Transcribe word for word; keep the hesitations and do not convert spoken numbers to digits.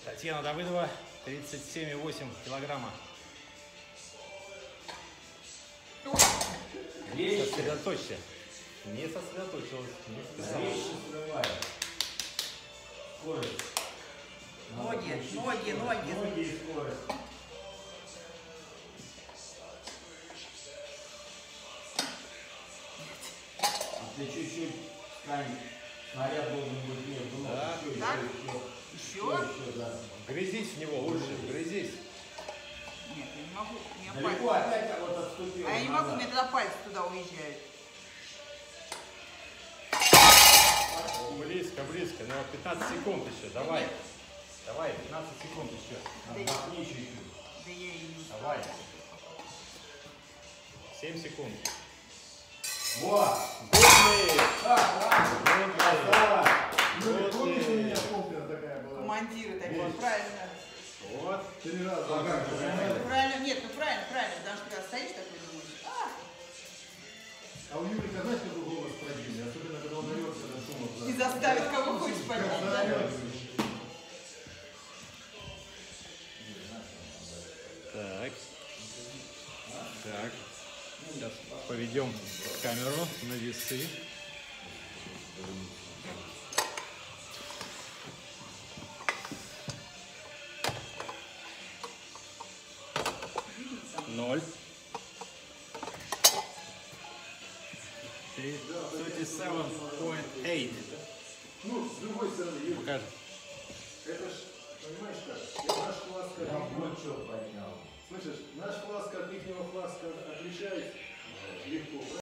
Татьяна Давыдова, тридцать семь и восемь килограмма. Сосредоточься. Не сосредоточилась. Не сказала. Скорость. Ноги, ноги, ноги. Ноги и скорость. А ты чуть-чуть стань. Снаряд должен быть между ног. Да. Еще, Так? еще, Еще? еще, да. Грызись в него лучше, грызись. Нет, я не могу. У меня Далеко пальцы. опять вот отступил. А я не могу, у меня тогда пальцы туда уезжают. Близко, близко. Ну, пятнадцать секунд еще. Давай. Давай, пятнадцать секунд еще. Отдохни чуть-чуть. Да я и не Давай. семь секунд. Вот. Гудный! Так, ладно. Красава. Вот Помнишь, у и- меня компьютер такая была? командиры такие, Есть. правильно. Вот. Три раза. А как же, Ну, правильно, нет, ну правильно, правильно, потому что когда стоишь такой, думаешь, а, А у Юрика, знаешь, какой голос противный? Особенно, когда он орется на шум. и заставит кого хочешь поднять, да? Так. Так. Сейчас поведем камеру на весы. Ноль. тридцать семь и восемь. Ну, с другой стороны, Юрик, Покажи. это ж, понимаешь как, это наш фласка. Я вот что поднял. Слышишь, наш фласка от ихнего фласка отличается легко.